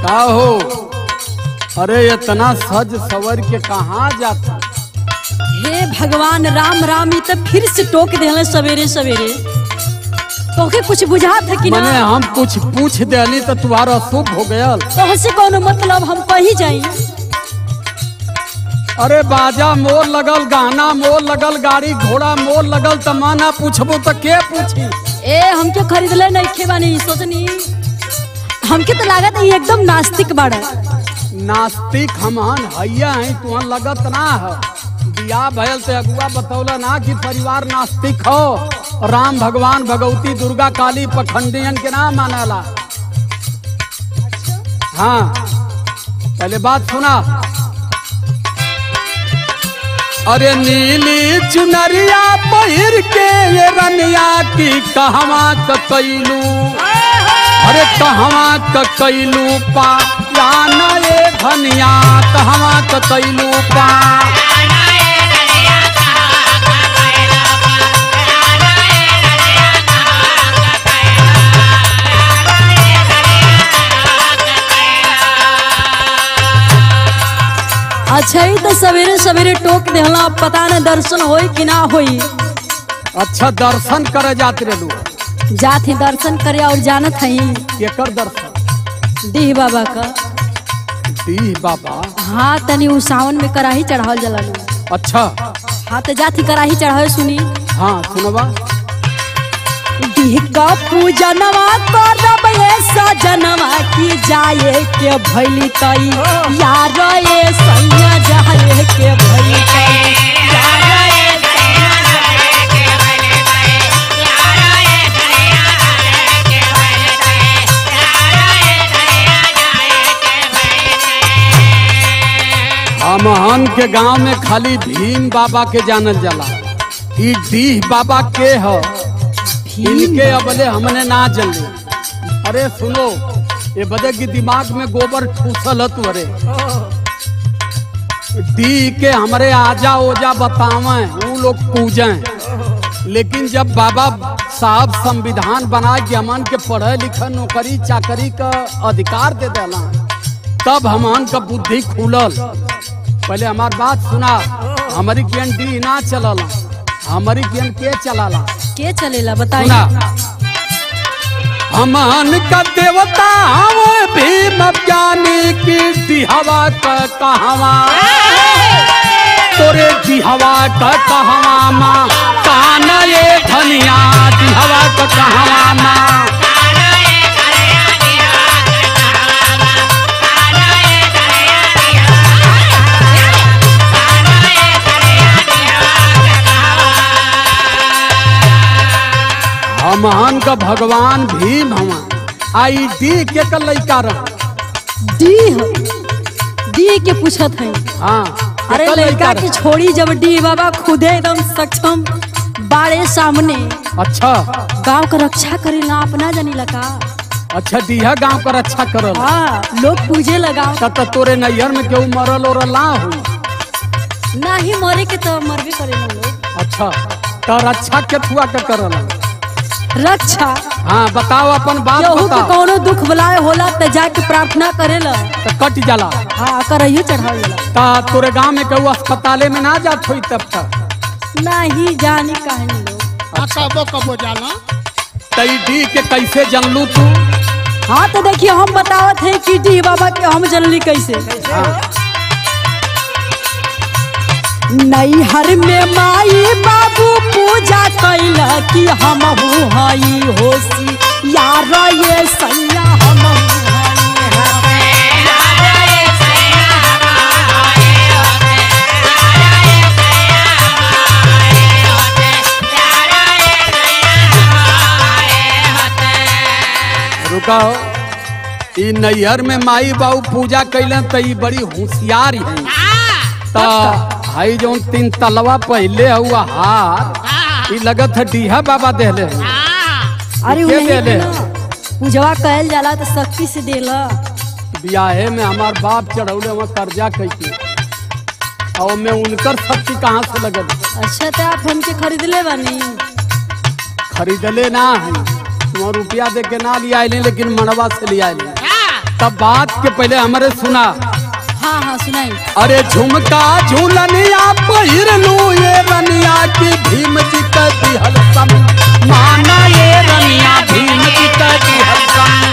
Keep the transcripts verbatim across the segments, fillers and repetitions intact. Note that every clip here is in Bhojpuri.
का हो? अरे इतना सज सवर के कहाँ जाता? हे भगवान राम राम, ये तो फिर से टोक देले सवेरे सवेरे। तोके कुछ बुझा था कि ना? मने हम कुछ पूछ देली तो तुम्हारा शुभ हो गया। तो से कोनो मतलब हम कहीं जाई? अरे बाजा मोर लगल, गाना मोर लगल, गाड़ी घोड़ा मोर लगल, त माना पूछबो तो के पूछी? ए हमके खरीद ले नहीं खे बानी सोचनी। हमके तो लागत है एकदम नास्तिक बाड़ा। नास्तिक हमन हैया है, तुहन लगत ना है। बियाह भयल ते अगुआ बतौला ना कि परिवार नास्तिक हो। राम भगवान भगवती दुर्गा काली पखंडियन के नाम मानाला। हाँ पहले बात सुना। अरे नीली चुनरिया पहिर के ये रनिया की कहवा कैलू, अरे कहवा कैलू पा याना ये धनिया, कहवा कैलू पा। अच्छा ही तो सवेरे सवेरे टोक देहला, पता न दर्शन होई कि ना होई। अच्छा दर्शन करे जाते रहलू? जात ही दर्शन करे और जानत हई केकर दर्शन? डीह बाबा का। डीह बाबा? हाँ तनी उ सावन में कराही चढ़ावल जला। अच्छा हाँ तो जात ही कराही चढ़ावे सुनी। हाँ सुनवा। डीह का पूजनवा करब ये सजनवा की जाए के भइली तई, यार ये सैया जाए के भइली तई, यार ये सैया जाए के भइली तई, यार ये सैया जाए के भइली तई, यार ये सैया जाए के भइली तई। हमहन के गांव में खाली भीम बाबा के जानल जाला। ई डीह बाबा के ह? इनके अबले हमने ना जले। अरे सुनो, ये बदे की दिमाग में गोबर ठूसल है तुअरे। डी के हमारे आजा ओजा बतावे, वो लोग पूजें। लेकिन जब बाबा साहब संविधान बना के हमन के पढ़े लिखे नौकरी चाकरी का अधिकार दे देला, तब हमन का बुद्धि खुलल। पहले हमार बात सुना। हमारी कियन डी ना चलला, हमारी कियन के चलाला? के चलेला बताई? हमन का देवता हम भीम ज्ञानी की दिहवा का कहवा, तोरे दिहवा का कहवा माँ, कान ये धनिया दिहवा का कहवा माँ। हमहन का भगवान भीम हवा। आई डी के कल लइका रह? डी डी के पूछत है। हाँ अरे लड़का की छोड़ी, जब डी बाबा खुदे एकदम सक्षम बाड़े सामने। अच्छा गांव का रक्षा करे ना अपना जानी लगा। अच्छा डीहा गांव का रक्षा करल? हाँ लोग पूजे लगा। तब तोरे नैहर में केहू मरल और ना हुई? ना ही मरे के तो मरबे करे ना लोग। अच्छा तो रक्षा के थुआ के करल? रक्षा? हाँ बताओ अपन बात बताओ। कोनो दुख बुलाए होला त जाके प्रार्थना करेला तो कट जाला। हाँ करइयो चढ़ावेला। ता तोरे गांव में केहू अस्पताले में ना जात होई तब तक? नहीं जानी काहे लोग। अच्छा वो कबो जाला? तई डी के कैसे जानलू तू? हाँ तो देखिए हम बतावत है कि डी बाबा के हम जनली कैसे। हाँ। नैहर में माई बाबू पूजा कैला कि हम हई होशी, यार ये सैया हम रुका। ई नैहर में माई बाबू पूजा कैलन त ई बड़ी होशियार है। ता भाई जो तीन तलवा पहले हुआ हार, ई लगत है डीहा बाबा देले। अरे उन्हें पूजवा कहल जाला तो शक्ति से देला। ब्याहे में हमार बाप चढ़ौले वहाँ कर्जा कैके, और मैं उनकर शक्ति कहाँ से लगल? अच्छा तो आप हमके खरीद ले बानी? खरीदले ना है, तुम रुपया दे के ना लिया, लेकिन मड़वा से लिया। तब बात के पहले हमारे सुना। हाँ हाँ सुनाई। अरे झुमका झूलनिया पहिर लू ये रनिया की भीम जी का दिहल सम माना ये रनिया भीम जी का दिहल सम।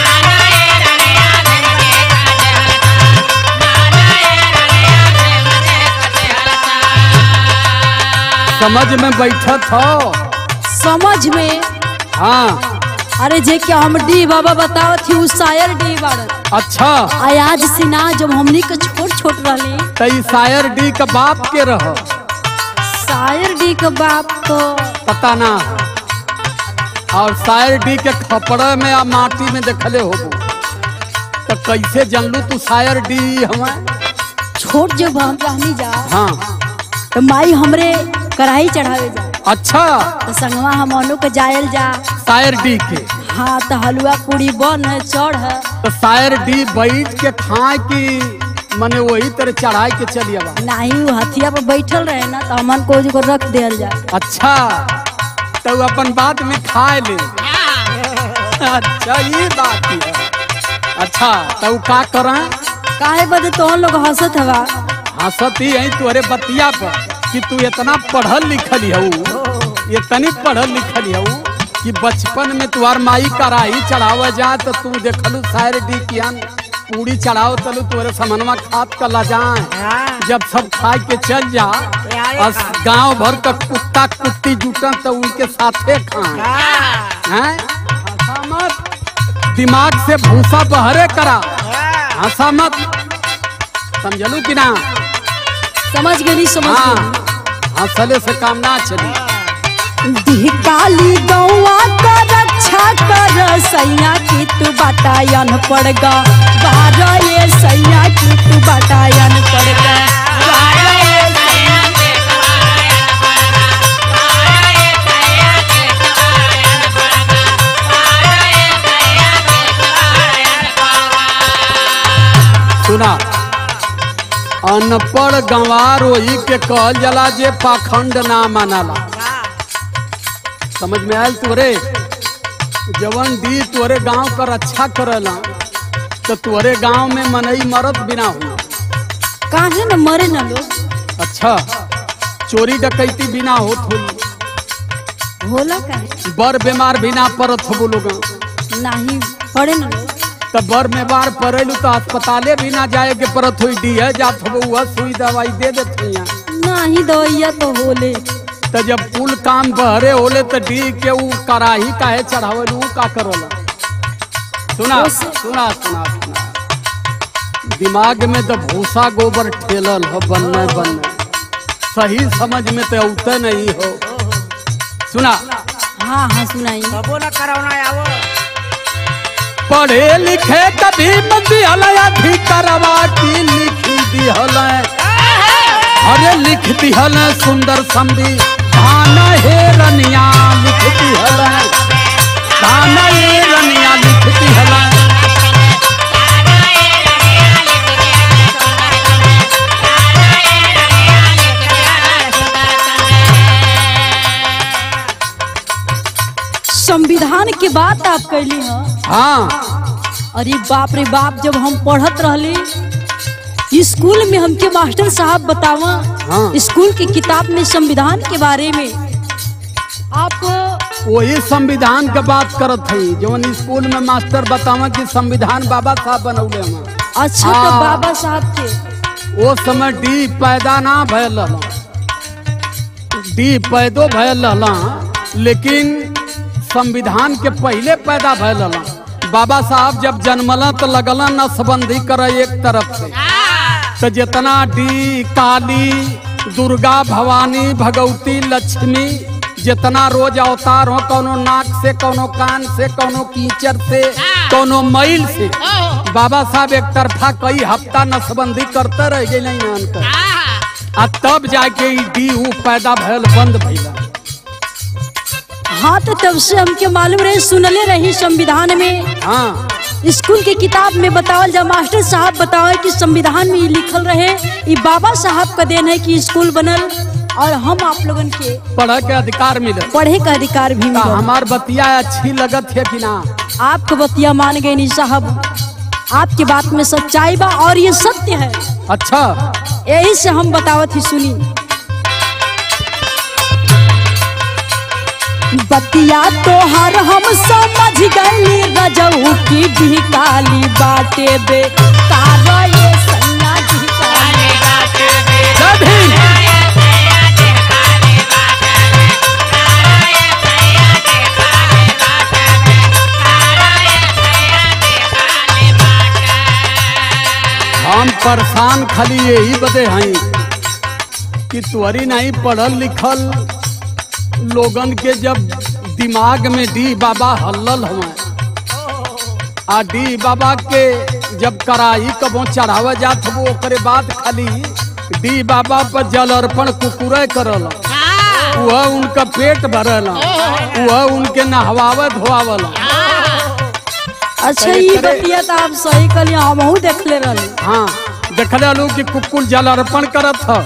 समझ में बैठत हो? समझ में? हाँ। अरे जे क्या हम डी बाबा बतावत थी उस शायर डी बाड़न। अच्छा। आज सिना जब हमनी के छोट छोट रहली तई शायर डी का बाप के रहो? शायर डी का बाप तो पता ना। और शायर डी के खपड़े में या माटी में देखले हो तो कैसे जानलू तू शायर डी हमें? छोट जब हम रहनी जा हाँ तो माई हमरे कढ़ाई चढ़ावे जा। अच्छा। तो संगवा हम अनु के जायल जा शायर डी के। हाँ तो हलवा पूरी बन है चढ़ है तो शायर डी बैठ के खाए की मने वही तरह चढ़ाई के चलिए बा? नहीं वो हथिया पर बैठल रहे ना तो हमन को जो रख दिया जाए। अच्छा तो अपन बात में खाए ले। अच्छा ये बात है। अच्छा तो का करें? काहे बदे तो लोग हंसत हवा? हंसत ही है तुअरे बतिया पर कि तू इतना पढ़ल लिखल हऊ, इतनी पढ़ल लिखल हऊ कि बचपन में तुहार माई कराही चढ़ावा जा तो तू देखलू शायर डी कियान पूरी चढ़ाओ तलू तुअरे समनवा खात कर ला जाए। जब सब खा के चल जा और गांव भर का कुत्ता कुत्ती जुटन तो उनके साथे खाए हैं। दिमाग से भूसा बहरे करा, हंसा मत। समझलू कि ना? समझ गई समझ हाँ, हंसले से काम ना चली। काली गौवा का रक्षा कर सैया की तू बटायन पड़ गा बारह ये सैया की तू बटायन पड़ गा। सुना अनपढ़ गंवार वही के कहल जला जे पाखंड ना मानला। समझ में आयल तुरे? जवन दी तुरे गांव का रक्षा करला तो तुरे गांव में मनई मरत बिना हुआ। काहे न मरे न लोग? अच्छा चोरी डकैती बिना होत हुई, होला काहे? बर बीमार बिना पड़त हो लोग नहीं पड़े न लोग। तब बर में बार पड़ेलू तो अस्पताले भी ना जाए के परत हुई डी है जात हो वह सुई दवाई दे देते हैं। नहीं दवाइया तो होले तो जब कुल काम बहरे होले तो डी के ऊ कराही काहे चढ़ावल ऊ का करोला? सुना सुना सुना सुना दिमाग में तो भूसा गोबर ठेलल हो बनने बनने सही समझ में तो उते नहीं हो। सुना। हाँ हाँ सुनाई। पढ़े लिखे कभी मती हलया करवा की लिखी दी हल। अरे लिख दी हल सुंदर संबी धान हे रनिया लिख दी हल, धान हे रनिया लिख दी हल। संविधान की बात आप कैली हो? हाँ। अरे बाप रे बाप जब हम पढ़त रहली स्कूल में हमके मास्टर साहब बतावा हाँ। स्कूल की किताब में संविधान के बारे में आप वही संविधान के बात करत थी जवन स्कूल में मास्टर बतावा कि संविधान बाबा साहब बनौले हम। अच्छा तो बाबा साहब के वो समय डी पैदा ना भयल रहला, डी पैदो भयल रहला लेकिन संविधान के पहले पैदा भयल रहला। बाबा साहब जब जन्मला तो लगला नसबंदी करे एक तरफ से तो जितना डी काली दुर्गा भवानी भगवती लक्ष्मी जितना रोज अवतार हो कोनो नाक से कोनो कान से कोनो कीचड़ से कोनो मैल से बाबा साहब एक तरफा कई हफ्ता नसबंदी करते रह गए नहीं आ तब जाके डी ऊ पैदा भयल बंद भइला। हाँ तो तब से हमके मालूम रहे सुनले रही संविधान में। हाँ स्कूल की किताब में बतावल जा मास्टर साहब बतावे कि संविधान में लिखल रहे ये बाबा साहब का देन है कि स्कूल बनल और हम आप लोगन के पढ़े के अधिकार मिले, पढ़े का अधिकार भी मिले। हमार बतिया अच्छी लगत है कि ना? आपको बतिया मान गए नहीं साहब। आपकी बात में सच्चाई बा और ये सत्य है। अच्छा, यही से हम बतावत ही सुनी। बतिया तोहर हम समझ गई रजऊ की ढिकाली बाटे बे तारा ये सैया ढिकाली बाटे बे। हम परेशान खाली यही बदे हैं कि तुअरी नहीं पढ़ल लिखल लोगन के जब दिमाग में डी बाबा हल्लल हुए आ डी बाबा के जब कराई कबो चढ़ावा जात वो ओकरे बाद खाली डी बाबा पर जल अर्पण कुकुरे करल, वह उनका पेट भरल, वह उनके नहवावे धोआवल। अच्छा, ये बतिया तो आप सही कलिए, हमहू देख ले रहे। हाँ, देख लू कि कुकुल जल अर्पण करत ह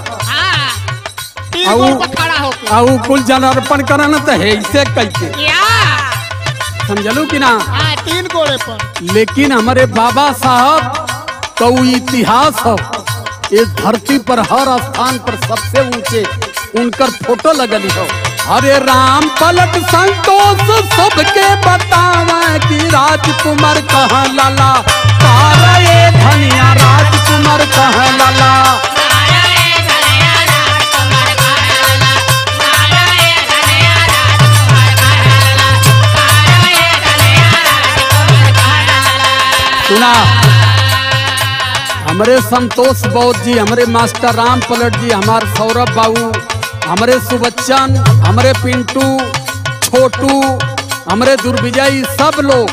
आउ कुल जल अर्पण करन तो है इसे कैसे समझलू कि ना। तीन गोड़े पर। लेकिन हमारे बाबा साहब तो इतिहास हो, इस धरती पर हर स्थान पर सबसे ऊंचे उनकर फोटो लगली हो। हरे राम पलट संतोष सबके बतावा कि राजकुमार कहाँ लाला तारा ये धनिया राजकुमार कहाँ लाला। सुना, हमारे संतोष बौद्ध जी, हमारे मास्टर राम पलट जी, हमारे सौरभ बाबू, हमारे सुबच्चन, हमारे पिंटू, छोटू, हमारे दुर्विजय, सब लोग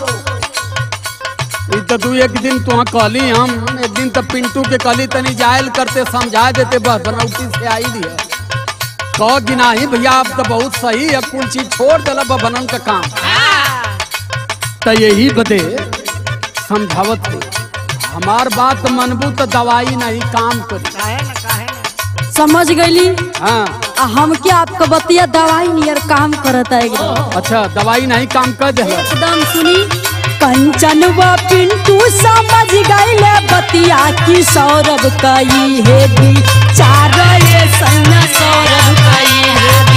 दू एक दिन तुहाँ कहली, हम एक दिन तो पिंटू के कहली तनी जायल करते समझा देते, बस बनौटी से आई दी है कह गिनाही भैया आप तो बहुत सही है, कुल चीज छोड़ दिला बनन का काम। तो यही बदे समझावत है, हमार बात मनबू तो दवाई नहीं काम करी। समझ गईली। हाँ, हम क्या आपका बतिया दवाई नियर काम करता है एकदम। अच्छा, दवाई नहीं काम कर दे एकदम। सुनी, कंचन व पिंटू समझ गईले बतिया की सौरभ कई है भी चार ये सैया सौरभ कई है।